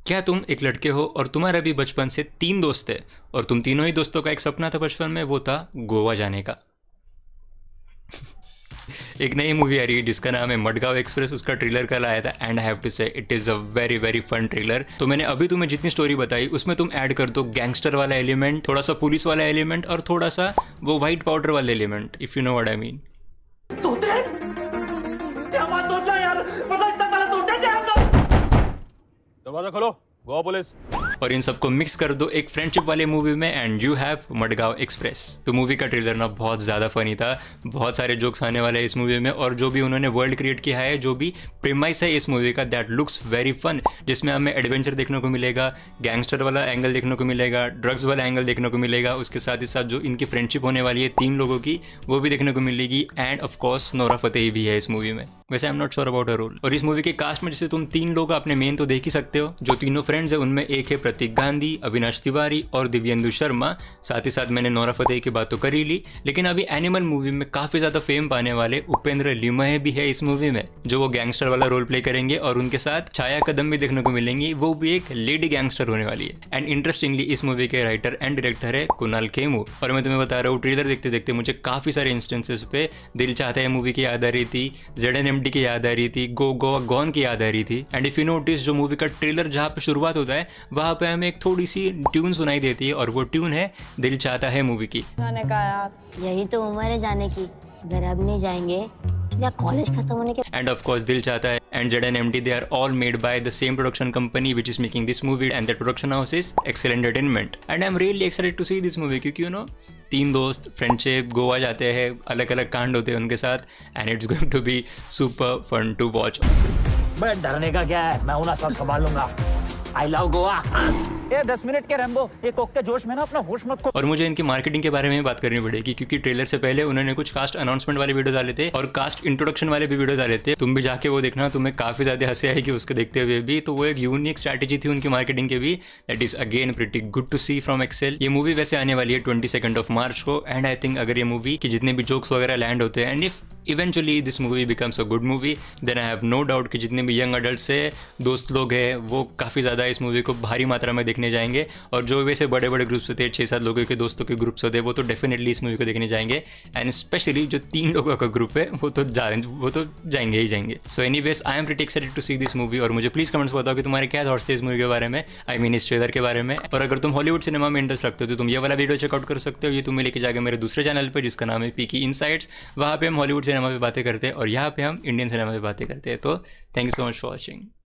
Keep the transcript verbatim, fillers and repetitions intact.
क्या तुम एक लड़के हो और तुम्हारा भी बचपन से तीन दोस्त थे और तुम तीनों ही दोस्तों का एक सपना था बचपन में, वो था गोवा जाने का। एक नई मूवी आ रही है जिसका नाम है मडगांव एक्सप्रेस, उसका ट्रेलर कल आया था and I have to say it is a very very fun trailer. तो मैंने अभी तुम्हें जितनी स्टोरी बताई उसमें तुम ऐड कर दो गैंगस्टर वाला एलिमेंट, थोड़ा सा पुलिस वाला एलिमेंट और थोड़ा सा वो वाइट पाउडर वाला element, if you know what I mean. दरवाजा खोलो, गोवा पुलिस। और इन सबको मिक्स कर दो एक फ्रेंडशिप वाले मूवी में and you have Madgaon express. तो मूवी का ट्रेलर ना बहुत ज़्यादा फनी था, बहुत सारे जोक्स आने वाले हैं इस मूवी में, और जो भी उन्होंने वर्ल्ड क्रिएट किया है, जो भी प्रीमाइस है इस मूवी का, दैट लुक्स वेरी फन, जिसमें हमें एडवेंचर देखने को मिलेगा, गैंगस्टर वाला एंगल देखने को मिलेगा, ड्रग्स वाला एंगल देखने को मिलेगा, उसके साथ ही साथ जो इनकी फ्रेंडशिप होने वाली है तीन लोगों की वो भी देखने को मिलेगी, एंड ऑफकोर्स नोरा फतेही भी है इस मूवी में। वैसे I am not sure about her role. और इस मूवी के कास्ट में जैसे तुम तीन लोग अपने मेन तो देख ही सकते हो, जो तीनों फ्रेंड्स है उनमें एक है प्रतीक गांधी, अविनाश तिवारी और दिव्येंदु शर्मा। साथ ही साथ मैंने नोरा फतेही की बात तो कर ही ली, लेकिन अभी एनिमल मूवी में काफी ज्यादा फेम पाने वाले उपेंद्र लिमहे भी है इस मूवी में, जो वो गैंगस्टर वाला रोल प्ले करेंगे, और उनके साथ छाया कदम भी देखने को मिलेंगी, वो भी एक लेडी गैंगस्टर होने वाली है। एंड इंटरेस्टिंगली इस मूवी के राइटर एंड डायरेक्टर है कुणाल खेमू। और मैं तुम्हें बता रहा हूँ ट्रेलर देखते देखते मुझे काफी सारे इंस्टेंसेस पे दिल चाहता है मूवी की याद आ रही थी, जेड एन एम डी की याद आ रही थी, गो गोवा गॉन की याद आ रही थी। एंड इफ यू नोटिस जो मूवी का ट्रेलर जहाँ पे शुरुआत होता है वहाँ पे हमें एक थोड़ी सी ट्यून सुनाई देती है, और वो ट्यून है दिल चाहता है मूवी की। मैंने कहा यार यही तो उम्र है जाने की, अगर अब नहीं जाएंगे या कॉलेज खत्म होने के। एंड ऑफ कोर्स दिल चाहता है and Z N M D, they are all made by the same production company which is making this movie, and that production house is Excel Entertainment. And I'm really excited to see this movie क्योंकि you know तीन दोस्त friendship Goa जाते हैं, अलग अलग कांड होते हैं उनके साथ, and it's going to be super fun to watch. But डरने का क्या है, मैं उन्हें सब संभाल लूंगा। I love Goa. ये दस मिनट के रैम्बो, ये कोकते जोश में ना अपना होश मत खो। और मुझे इनकी मार्केटिंग के बारे में बात करनी पड़ेगी क्योंकि ट्रेलर से पहले उन्होंने कुछ कास्ट अनाउंसमेंट वाले वीडियो डाले थे और कास्ट इंट्रोडक्शन वाले भी वीडियो डाले थे। तुम भी जाके वो देखना, तुम्हें काफी ज्यादा हंसी आएगी उसको देखते हुए भी। तो वो एक यूनिक स्ट्रैटेजी थी उनकी मार्केटिंग के भी, that is again pretty good to see from Excel. ये मूवी वैसे आने वाली है ट्वेंटी सेकंड ऑफ मार्च को, एंड आई थिंक अगर ये मूवी के जितने भी जोक्स वगैरह लैंड होते हैं, and if eventually this movie becomes a good movie, then I have no doubt कि जितने भी यंग अडल्ट से दोस्त लोग हैं वो काफ़ी ज़्यादा इस मूवी को भारी मात्रा में देखने जाएंगे, और जो वैसे बड़े बड़े ग्रुप्स होते हैं, छः सात लोगों के दोस्तों के ग्रुप्स होते हैं, वो तो डेफिनेटली इस मूवी को देखने जाएंगे, एंड स्पेशली जो तीन लोगों का ग्रुप है वो तो जा वो तो जाएंगे ही जाएंगे। So anyways I am pretty excited to see this movie, और मुझे प्लीज़ कमेंट्स बताओ कि तुम्हारे क्या थॉट्स है इस मूवी के बारे में, आई मीन इस ट्रेलर के बारे में। और अगर तुम हॉलीवुड सिनेमा में इंटरेस्ट रखते हो तो तुम ये वाला वीडियो चेकआउट कर सकते हो, ये तुम्हें लेके जाएगा मेरे दूसरे चैनल पर जिसका नाम है पीकी इनसाइट्स। वहाँ पे हम हॉलीवुड सिनेमा पे बातें करते हैं और यहाँ पे हम इंडियन सिनेमा पे बातें करते हैं। तो thank you so much for watching.